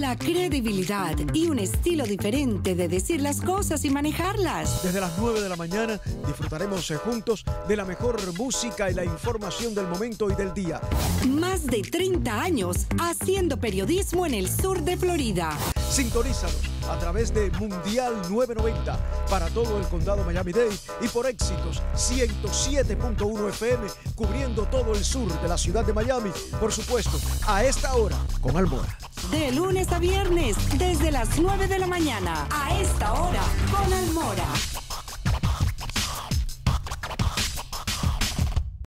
la credibilidad y un estilo diferente de decir las cosas y manejarlas. Desde las 9 de la mañana disfrutaremos juntos de la mejor música y la información del momento y del día. Más de 30 años haciendo periodismo en el sur de Florida. Sintonízanos a través de Mundial 990 para todo el condado Miami-Dade y por Éxitos 107.1 FM cubriendo todo el sur de la ciudad de Miami. Por supuesto, a esta hora con Almora. De lunes a viernes, desde las 9 de la mañana, a esta hora con Almora.